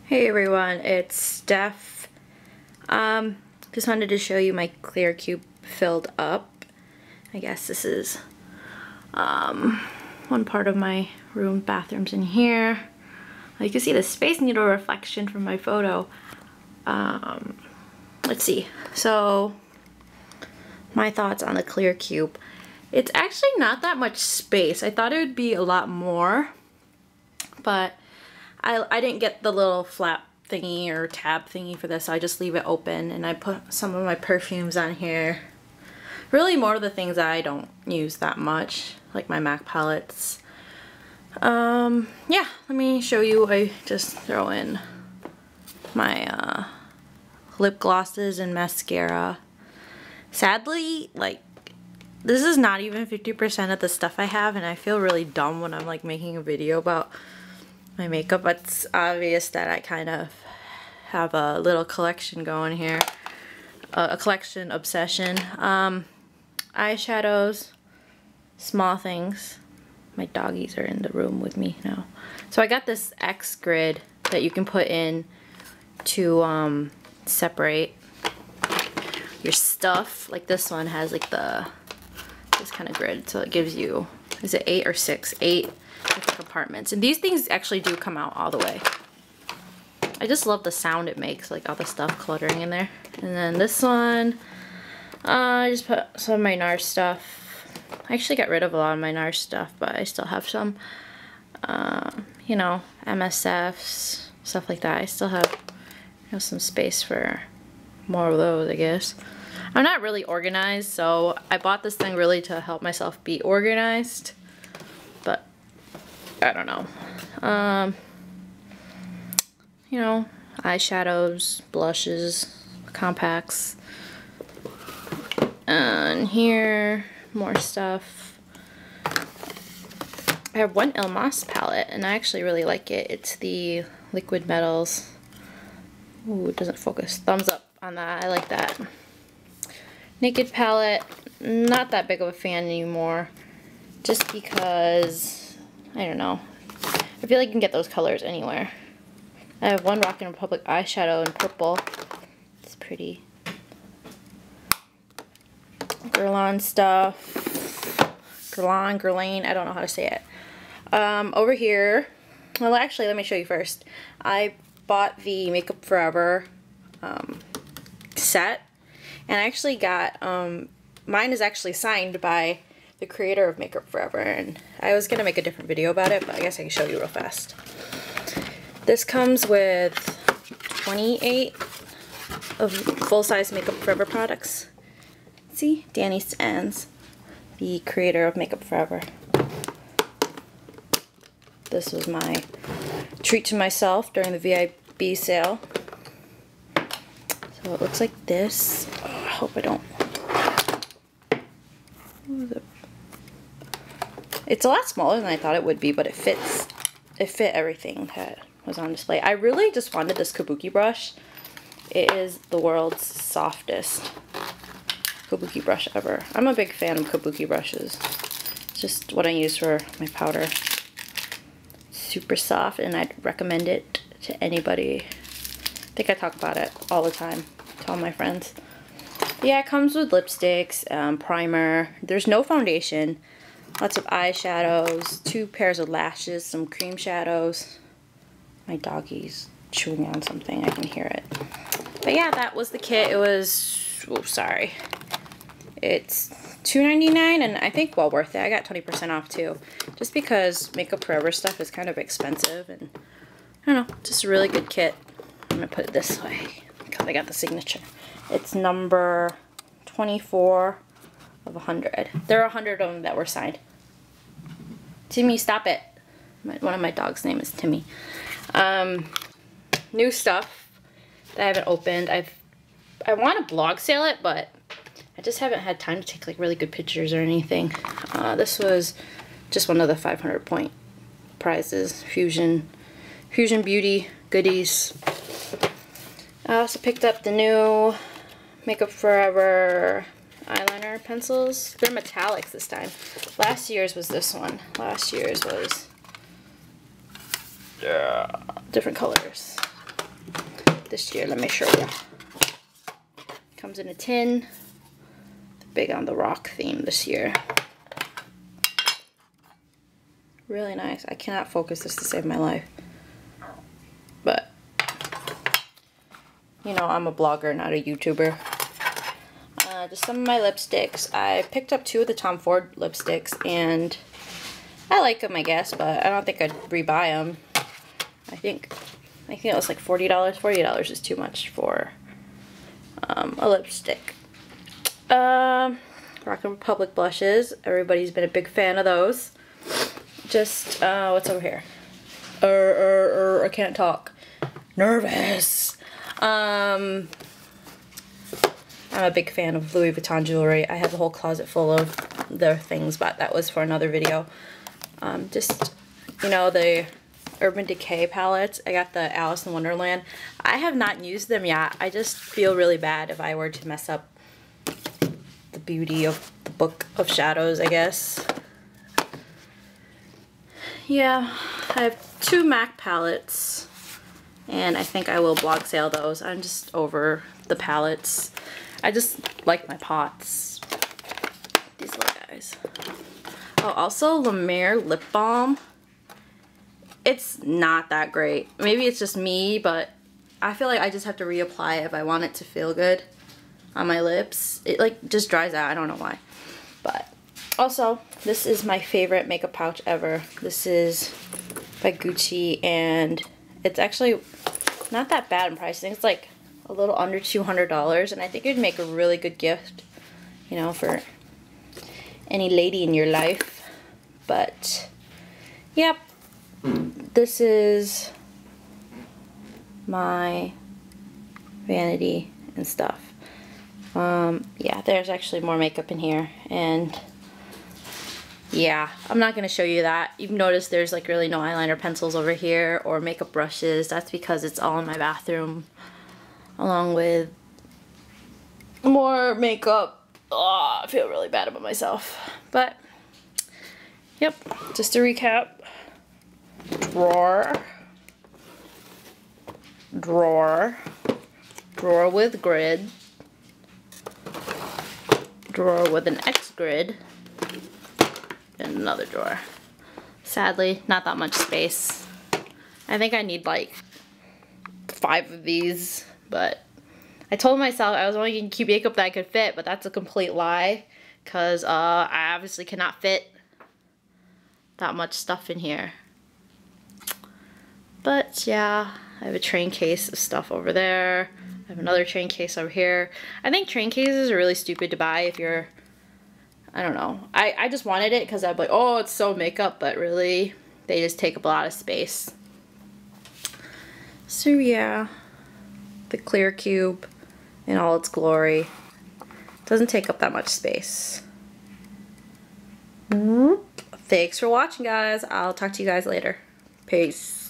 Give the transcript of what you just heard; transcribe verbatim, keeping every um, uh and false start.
Hey everyone, it's Steph. Um, just wanted to show you my clear cube filled up. I guess this is um, one part of my room, bathrooms in here. You can see the Space Needle reflection from my photo. Um, let's see. So, my thoughts on the clear cube. It's actually not that much space. I thought it would be a lot more, but I, I didn't get the little flap thingy or tab thingy for this, so I just leave it open and I put some of my perfumes on here. Really more of the things that I don't use that much, like my MAC palettes. Um, yeah, let me show you. I just throw in my uh, lip glosses and mascara. Sadly, like, this is not even fifty percent of the stuff I have, and I feel really dumb when I'm like making a video about my makeup. It's obvious that I kind of have a little collection going here, uh, a collection obsession. Um, eyeshadows, small things. My doggies are in the room with me now. So I got this X grid that you can put in to um, separate your stuff. Like this one has like the this kind of grid, so it gives you, is it eight or six? Eight different compartments, and these things actually do come out all the way. I just love the sound it makes, like all the stuff cluttering in there. And then this one, uh, I just put some of my NARS stuff. I actually got rid of a lot of my NARS stuff, but I still have some. Uh, you know, M S Fs, stuff like that. I still have, you know, some space for more of those, I guess. I'm not really organized, so I bought this thing really to help myself be organized. But I don't know. Um, you know, eyeshadows, blushes, compacts. And here, more stuff. I have one Il Mas palette, and I actually really like it. It's the Liquid Metals. Ooh, it doesn't focus. Thumbs up on that. I like that. Naked palette. Not that big of a fan anymore. Just because, I don't know. I feel like you can get those colors anywhere. I have one Rockin' Republic eyeshadow in purple. It's pretty. Guerlain stuff. Guerlain, Guerlain, I don't know how to say it. Um, over here, well actually let me show you first. I bought the Makeup Forever um, set, and I actually got, um, mine is actually signed by the creator of Makeup Forever, and I was gonna make a different video about it, but I guess I can show you real fast. This comes with twenty-eight of full-size Makeup Forever products. See, Dany Sands, the creator of Makeup Forever. This was my treat to myself during the V I P sale. So it looks like this. Oh, I hope I don't. It's a lot smaller than I thought it would be, but it fits. It fit everything that was on display. I really just wanted this kabuki brush. It is the world's softest kabuki brush ever. I'm a big fan of kabuki brushes. It's just what I use for my powder. Super soft, and I'd recommend it to anybody. I think I talk about it all the time to all my friends. But yeah, it comes with lipsticks, um, primer. There's no foundation. Lots of eyeshadows, two pairs of lashes, some cream shadows. My doggy's chewing on something, I can hear it. But yeah, that was the kit. It was, oh sorry. It's two ninety-nine, and I think well worth it. I got twenty percent off too. Just because Makeup Forever stuff is kind of expensive, and I don't know, just a really good kit. I'm gonna put it this way because I got the signature. It's number twenty-four of one hundred. There are one hundred of them that were signed. Timmy, stop it. My, one of my dog's name is Timmy. Um, new stuff that I haven't opened. I've I want to blog sale it, but I just haven't had time to take like really good pictures or anything. Uh, this was just one of the five hundred point prizes. Fusion, Fusion Beauty goodies. I also picked up the new Makeup Forever eyeliner pencils. They're metallics this time. Last year's was this one. Last year's was yeah, different colors. this year. Let me show you. Comes in a tin. Big on the rock theme this year. Really nice. I cannot focus this to save my life. But, you know, I'm a blogger, not a YouTuber. Uh, just some of my lipsticks. I picked up two of the Tom Ford lipsticks, and I like them, I guess, but I don't think I'd rebuy them. I think, I think it was like forty dollars. forty dollars is too much for um, a lipstick. Um, Rock and Republic blushes. Everybody's been a big fan of those. Just, uh, what's over here? Er, er, er, I can't talk. Nervous. Um, I'm a big fan of Louis Vuitton jewelry. I have a whole closet full of their things, but that was for another video. Um, just, you know, the Urban Decay palettes. I got the Alice in Wonderland. I have not used them yet. I just feel really bad if I were to mess up the beauty of the Book of Shadows, I guess. Yeah, I have two MAC palettes, and I think I will blog sale those. I'm just over the palettes. I just like my pots. These little guys. Oh, also La Mer lip balm. It's not that great. Maybe it's just me, but I feel like I just have to reapply it if I want it to feel good on my lips. It like just dries out. I don't know why. But also, this is my favorite makeup pouch ever. This is by Gucci, and it's actually not that bad in price. I think it's like a little under two hundred dollars, and I think it'd make a really good gift, you know, for any lady in your life. But, yep, this is my vanity and stuff. Um, yeah, there's actually more makeup in here, and yeah, I'm not going to show you that. You've noticed there's like really no eyeliner pencils over here or makeup brushes. That's because it's all in my bathroom, along with more makeup. Oh, I feel really bad about myself. But, yep, just to recap. Drawer. Drawer. Drawer with grid. Drawer with an X grid. And another drawer. Sadly, not that much space. I think I need like five of these, but I told myself I was only going to keep makeup that I could fit, but that's a complete lie, because uh, I obviously cannot fit that much stuff in here. But yeah, I have a train case of stuff over there. I have another train case over here. I think train cases are really stupid to buy if you're, I don't know. I, I just wanted it because I'm like, oh, it's so makeup, but really, they just take up a lot of space. So yeah, the clear cube in all its glory. Doesn't take up that much space. Thanks for watching, guys. I'll talk to you guys later. Peace.